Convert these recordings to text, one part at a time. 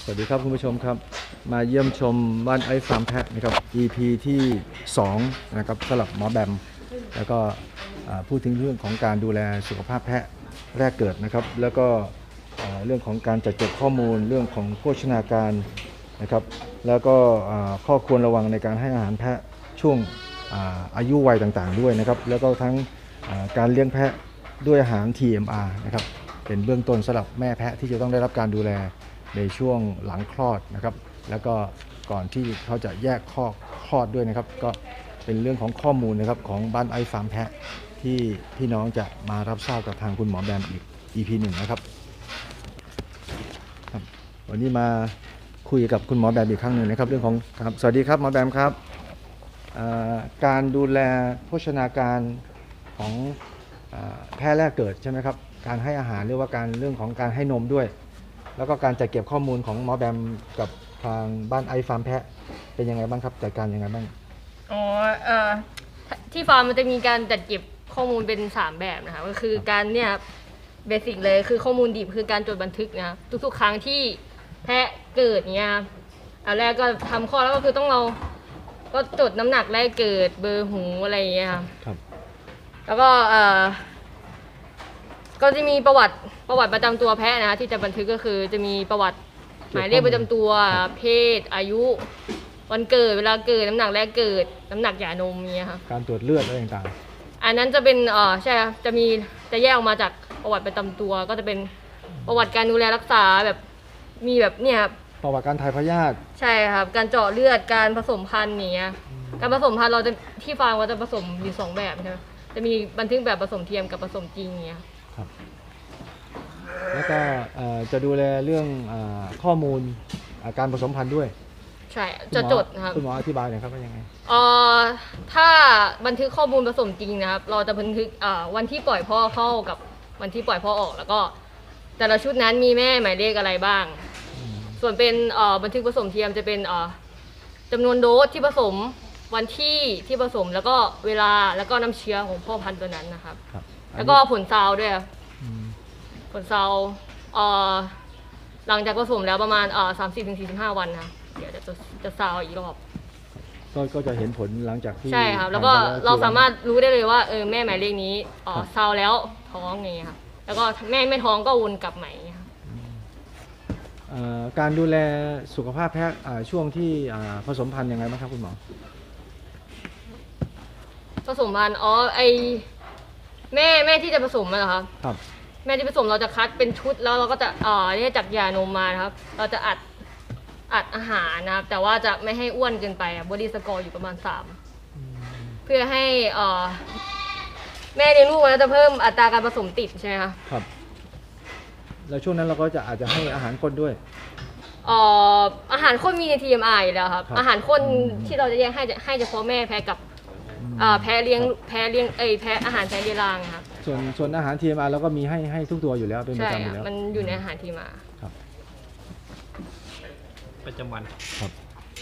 สวัสดีครับคุณผู้ชมครับมาเยี่ยมชมบ้านไอฟาร์มแพะนะครับ EP ที่2นะครับสำหรับหมอแบมแล้วก็พูดถึงเรื่องของการดูแลสุขภาพแพะแรกเกิดนะครับแล้วก็เรื่องของการจัดเก็บข้อมูลเรื่องของโภชนาการนะครับแล้วก็ข้อควรระวังในการให้อาหารแพะช่วงอายุวัยต่างๆด้วยนะครับแล้วก็ทั้งการเลี้ยงแพะด้วยอาหาร TMR นะครับเป็นเบื้องต้นสำหรับแม่แพะที่จะต้องได้รับการดูแลในช่วงหลังคลอดนะครับแล้วก็ก่อนที่เขาจะแยกคลอดด้วยนะครับก็เป็นเรื่องของข้อมูลนะครับของบ้านไอฟาร์มแพะที่พี่น้องจะมารับทราบกับทางคุณหมอแบมอีก EP 1นะครับวันนี้มาคุยกับคุณหมอแบมอีกครั้งหนึ่งนะครับเรื่องของครับสวัสดีครับหมอแบมครับการดูแลโภชนาการของแพะแรกเกิดใช่ไหมครับการให้อาหารหรือว่าการเรื่องของการให้นมด้วยแล้วก็การจัดเก็บข้อมูลของหมอแบมกับทางบ้านไอฟาร์มแพะเป็นยังไงบ้างครับจัดการยังไงบ้างอ๋อที่ฟาร์มมันจะมีการจัดเก็บข้อมูลเป็น3แบบนะคะก็คือการเนี่ยเบสิกเลยคือข้อมูลดิบคือการจดบันทึกนะทุกๆครั้งที่แพะเกิดเนี่ยอันแรกก็ทำข้อแล้วก็คือต้องเราก็จดน้ำหนักแรกเกิดเบอร์หูอะไรอย่างเงี้ยครับแล้วก็ก็จะมีประวัติประจำตัวแพะนะที่จะบันทึกก็คือจะมีประวัติหมายเลขประจำตัวเพศอายุวันเกิดเวลาเกิดน้ำหนักแรกเกิดน้ำหนักหย่านมเนี่ยค่ะการตรวจเลือดอะไรต่างๆอันนั้นจะเป็นใช่ครับจะแยกออกมาจากประวัติประจำตัวก็จะเป็นประวัติการดูแลรักษาแบบมีแบบเนี่ยประวัติการถ่ายพยาธิใช่ครับการเจาะเลือดการผสมพันธุ์อย่างเงี้ยการผสมพันธุ์เราจะที่ฟาร์มเราจะผสมอยู่2แบบใช่ไหมจะมีบันทึกแบบผสมเทียมกับผสมจริงอย่างเงี้ยครับแล้วก็จะดูแลเรื่องข้อมูลการผสมพันธุ์ด้วยใช่จะจดนะครับคุณหมออธิบายหน่อยครับว่ายังไงถ้าบันทึกข้อมูลผสมจริงนะครับเราจะบันทึกวันที่ปล่อยพ่อเข้ากับวันที่ปล่อยพ่อออกแล้วก็แต่ละชุดนั้นมีแม่หมายเลขอะไรบ้างส่วนเป็นบันทึกผสมเทียมจะเป็นจำนวนโดสที่ผสมวันที่ผสมแล้วก็เวลาแล้วก็น้ำเชื้อของพ่อพันธุ์ตัวนั้นนะครับแล้วก็ผลซาวด้วยผลซาวหลังจากผสมแล้วประมาณ30-45 วันนะเดี๋ยวจะซาวอีกรอบก็จะเห็นผลหลังจากที่ใช่ครับแล้วก็เราสามารถรู้ได้เลยว่าแม่หมายเลขนี้ซาวแล้วท้องไงครับแล้วก็แม่ไม่ท้องก็วนกลับใหม่ครับการดูแลสุขภาพแพะช่วงที่ผสมพันธุ์ยังไงบ้างครับคุณหมอผสมพันธุ์แม่ที่จะผสมเหรอครับครับแม่ที่ผสมเราจะคัดเป็นชุดแล้วเราก็จะนี่จากยานมมานะครับเราจะอัดอาหารนะครับแต่ว่าจะไม่ให้อ้วนเกินไปบอดี้สกอร์อยู่ประมาณ3เพื่อให้แม่เลี้ยงลูกแล้วจะเพิ่มอัตราการผสมติดใช่ไหมคะครับแล้วช่วงนั้นเราก็อาจจะให้อาหารข้นด้วยอาหารข้นมีใน TMI แล้วครับอาหารข้นที่เราจะแยกให้เฉพาะแม่แพ้กับแพ้เลี้ยงแพ้อาหารแพ้เลี้ยงรางครับส่วนอาหาร TMR เราก็มีให้ทุกตัวอยู่แล้วเป็นประจำอยู่แล้วมันอยู่ในอาหาร TMR ครับประจำวันครับ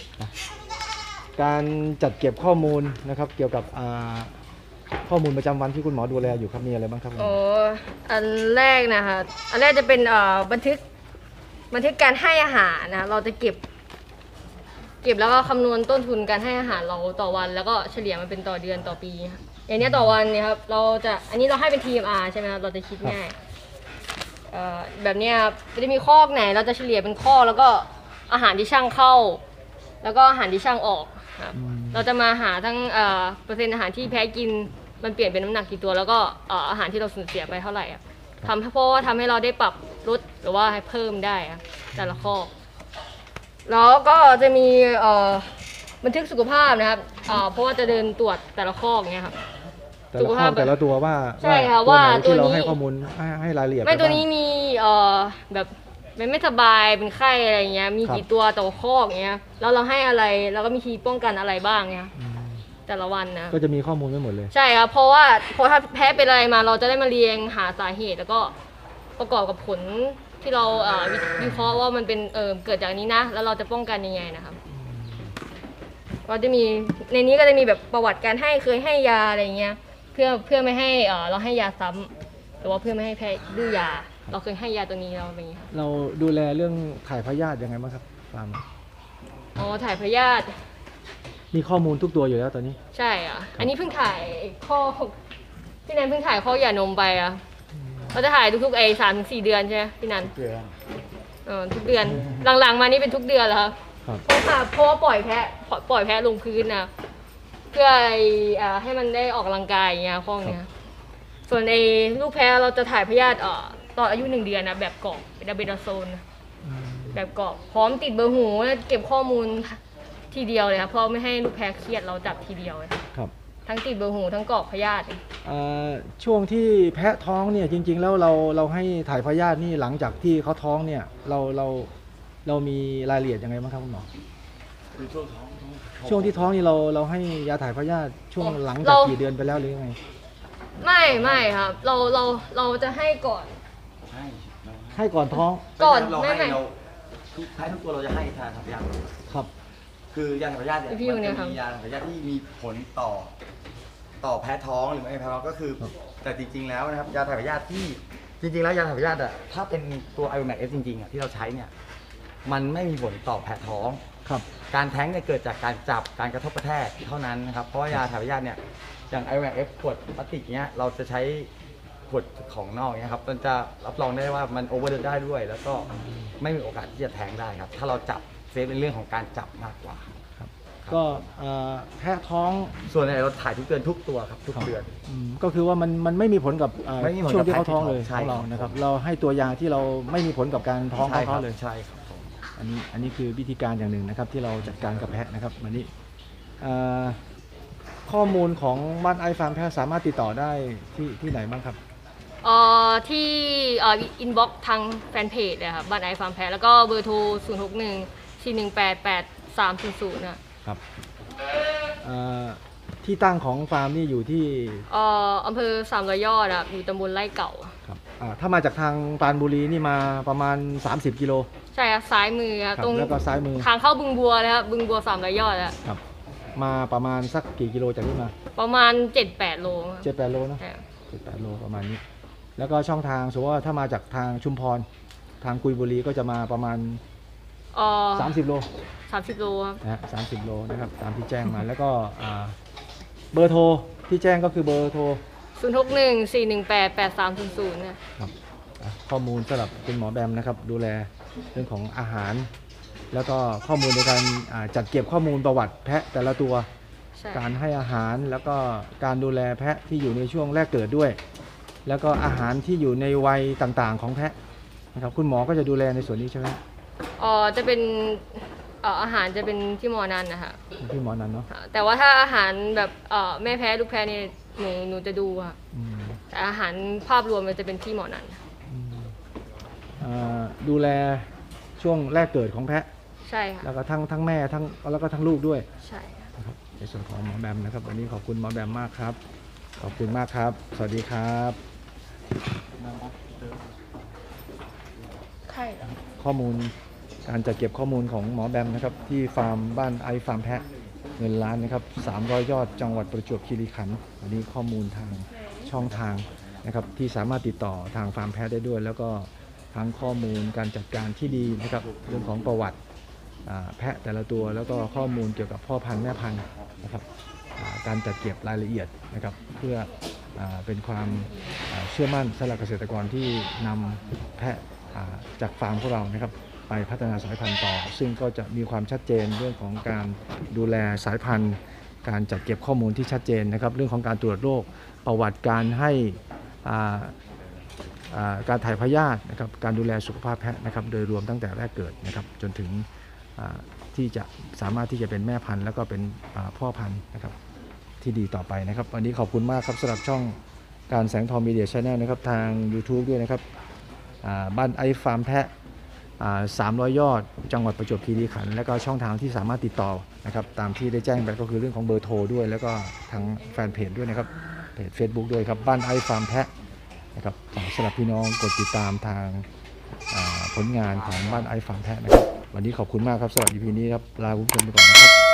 การจัดเก็บข้อมูลนะครับเกี่ยวกับข้อมูลประจำวันที่คุณหมอดูแลอยู่ครับมีอะไรบ้างครับอันแรกนะคะอันแรกจะเป็นบันทึกการให้อาหารนะเราจะเก็บแล้วก็คำนวณต้นทุนการให้อาหารเราต่อวันแล้วก็เฉลี่ยมันเป็นต่อเดือนต่อปีอย่างนี้ต่อวันเนี่ยครับอันนี้เราให้เป็น TMR ใช่ไหมครับเราจะคิดง่ายแบบนี้ครับจะมีข้อไหนเราจะเฉลี่ยเป็นข้อแล้วก็อาหารที่ช่างเข้าแล้วก็อาหารที่ช่างออกครับเราจะมาหาทั้งเปอร์เซ็นต์อาหารที่แพ้กินมันเปลี่ยนเป็นน้ำหนักกี่ตัวแล้วก็อาหารที่เราสูญเสียไปเท่าไหร่ทำให้เราได้ปรับลดหรือว่าให้เพิ่มได้แต่ละข้อแล้วก็จะมีบันทึกสุขภาพนะครับเพราะว่าจะเดินตรวจแต่ละข้ออย่างเงี้ยครับสุขภาพแต่ละตัวว่าใช่ค่ะว่าตัวนี้เราให้ข้อมูลให้รายละเอียดไม่ตัวนี้มีแบบไม่สบายเป็นไข้อะไรเงี้ยมีกี่ตัวต่อข้ออย่างเงี้ยแล้วเราให้อะไรแล้วก็มีทีป้องกันอะไรบ้างเงี้ยแต่ละวันนะก็จะมีข้อมูลไว้หมดเลยใช่ครับเพราะถ้าแพ้เป็นอะไรมาเราจะได้มาเรียงหาสาเหตุแล้วก็ประกอบกับผลที่เราวิเคราะห์ว่ามันเป็นเกิดจากนี้นะแล้วเราจะป้องกันยังไงนะครับก็จะมีในนี้ก็จะมีแบบประวัติการเคยให้ยาอะไรเงี้ยเพื่อไม่ให้เราให้ยาซ้ำหรือว่าเพื่อไม่ให้แพ้ดื้อยาเราเคยให้ยาตัวนี้เราเป็นไงเราดูแลเรื่องถ่ายพยาธิยังไงบ้างครับฟาร์มอ๋อถ่ายพยาธิมีข้อมูลทุกตัวอยู่แล้วตอนนี้ใช่อ่ะอันนี้เพิ่งถ่ายข้อพี่นันเพิ่งถ่ายข้อหย่านมไปอ่ะเราจะถ่ายทุกๆ3-4 เดือนใช่ไหมพี่นันเดือนทุกเดือนหลังๆมานี่เป็นทุกเดือนแล้วครับครับเพราะว่าปล่อยแพะลงพื้นนะเพื่อให้มันได้ออกกำลังกายอย่างเงี้ยข้อเนี้ยส่วนลูกแพะเราจะถ่ายพยาธิตอนอายุ1 เดือนนะแบบกรอกเป็นอะเบดาโซนแบบกรอกพร้อมติดเบอร์หูเก็บข้อมูลทีเดียวเลยครับเพราะไม่ให้ลูกแพะเครียดเราจับทีเดียวเลยครับทั้งติดเบอร์หูทั้งกรอกพยาธิช่วงที่แพะท้องเนี่ยจริงๆแล้วเราให้ถ่ายพยาธินี่หลังจากที่เขาท้องเนี่ยเรามีรายละเอียดยังไงบ้างครับคุณหมอคือช่วงท้องช่วงที่ท้องนี่เราให้ยาถ่ายพยาธิช่วงหลังจากกี่เดือนไปแล้วหรือยังไงไม่ครับเราจะให้ก่อนให้ก่อนท้องก่อนเราไม่ให้เราทุกท้ายทุกตัวเราจะให้ทานถ่ายพยาธิครับคือยาถ่ายพยาธิเนี่ยพี่มันคนเนี้จะยครับมียาถ่ายพยาธิที่มีผลต่อแพ้ท้องหรือไม่แพ้ท้องก็คือ แต่จริงๆแล้วนะครับยาถ่ายพยาธิที่จริงๆแล้วยาถ่ายพยาธิอะถ้าเป็นตัวไอโอแมกเอสจริงๆอะที่เราใช้เนี่ยมันไม่มีผลต่อแพ้ท้องครับการแท้งเนี่ยเกิดจากการจับการกระทบกระแทกเท่านั้นนะครับเพราะว่ายาถ่ายพยาธิเนี่ยอย่างไอโอแมกเอสขวดพลาสติกเนี้ยเราจะใช้ขวดของนอกเนี่ยครับมันจะรับรองได้ว่ามันโอเวอร์เดได้ด้วย แล้วก็ไม่มีโอกาสที่จะแท้งได้ครับถ้าเราจับเซฟเป็นเรื่องของการจับมากกว่าก็แพะท้องส่วนใหญ่เราถ่ายทุกเดือนทุกตัวครับทุกเดือนก็คือว่ามันไม่มีผลกับไม่มีผลกับช่วงที่เขาท้องเลยใช่ของเราครับนะครับเราให้ตัวยาที่เราไม่มีผลกับการท้องของเขาเลยใช่ครับผมอันนี้คือวิธีการอย่างหนึ่งนะครับที่เราจัดการกับแพะนะครับวันนี้ข้อมูลของบ้านไอฟาร์มแพะสามารถติดต่อได้ที่ไหนบ้างครับที่อินบ็อกทางแฟนเพจเลยครับบ้านไอฟาร์มแพะแล้วก็เบอร์โทร 061-418-8300นะครับที่ตั้งของฟาร์มนี่อยู่ที่อำเภอ300 ยอดครับอยู่ตำบลไร่เก่าครับถ้ามาจากทางปรานบุรีนี่มาประมาณ30 กิโลใช่ครับซ้ายมือครับครับตรงแล้วก็ซ้ายมือทางเข้าบึงบัวเลยครับบึงบัว300 ยอดครับครับมาประมาณสักกี่กิโลจากนี้มาประมาณ 7-8 โลครับ 7-8 โลเนอะใช่ครับ 7-8 โลประมาณนี้ แล้วก็ช่องทางสมมติว่าถ้ามาจากทางชุมพรทางกุยบุรีก็จะมาประมาณ 30 โล 30 โลครับนะฮะ30 โลนะครับตามที่แจ้งมาแล้วก็เบอร์โทรที่แจ้งก็คือเบอร์โทร 061-418-8300นะครับข้อมูลสำหรับคุณหมอแบมนะครับดูแลเรื่องของอาหาร แล้วก็ข้อมูลในการจัดเก็บข้อมูลประวัติแพะแต่ละตัวใช่การให้อาหารแล้วก็การดูแลแพะที่อยู่ในช่วงแรกเกิดด้วย แล้วก็อาหารที่อยู่ในวัยต่างๆของแพะนะครับคุณหมอก็จะดูแลในส่วนนี้ใช่ไหมจะเป็นอาหารจะเป็นที่หมอนันนะคะพี่หมอนันเนาะแต่ว่าถ้าอาหารแบบแม่แพ้ลูกแพ้เนี่ยหนูจะดูค่ะอืมแต่อาหารภาพรวมมันจะเป็นที่หมอนันดูแลช่วงแรกเกิดของแพะใช่ค่ะแล้วก็ทั้งแม่แล้วก็ทั้งลูกด้วยใช่ค่ะนะครับในส่วนของหมอแบมนะครับวันนี้ขอบคุณหมอแบมมากครับขอบคุณมากครับสวัสดีครับใช่เหรอข้อมูลการจัดเก็บข้อมูลของหมอแบมนะครับที่ฟาร์มบ้านไอฟาร์มแพะเงินล้านนะครับ300 ยอดจังหวัดประจวบคีรีขันธ์วันนี้ข้อมูลทางช่องทางนะครับที่สามารถติดต่อทางฟาร์มแพะได้ด้วย แล้วก็ทั้งข้อมูลการจัดการที่ดีนะครับเรื่องของประวัติแพะแต่ละตัว แล้วก็ข้อมูลเกี่ยวกับพ่อพันธุ์แม่พันธุ์นะครับการจัดเก็บรายละเอียดนะครับเพื่อเป็นความเชื่อมั่นสำหรับเกษตรกรที่นำแพะจากฟาร์มของเรานะครับไปพัฒนาสายพันธุ์ต่อ ซึ่งก็จะมีความชัดเจนเรื่องของการดูแลสายพันธุ์ การจัดเก็บข้อมูลที่ชัดเจนนะครับเรื่องของการตรวจโรคประวัติการให้การถ่ายพยาธินะครับการดูแลสุขภาพแพะนะครับโดยรวมตั้งแต่แรกเกิดนะครับจนถึงที่จะสามารถที่จะเป็นแม่พันธุ์แล้วก็เป็นพ่อพันธุ์นะครับที่ดีต่อไปนะครับวันนี้ขอบคุณมากครับสำหรับช่องการแสงทองมีเดียชาแนลนะครับทาง YouTube ด้วยนะครับบ้านไอฟาร์มแพะ300 ยอดจังหวัดประจวบคีรีขันธ์และก็ช่องทางที่สามารถติดต่อนะครับตามที่ได้แจ้งไปก็คือเรื่องของเบอร์โทรด้วยแล้วก็ทางแฟนเพจด้วยนะครับเพจ Facebook ด้วยครับบ้านไอฟาร์มแพะนะครับสำหรับพี่น้องกดติดตามทางผลงานของบ้านไอฟาร์มแพะนะครับวันนี้ขอบคุณมากครับสำหรับ EP นี้ครับลาคุณผู้ชมไปก่อนนะครับ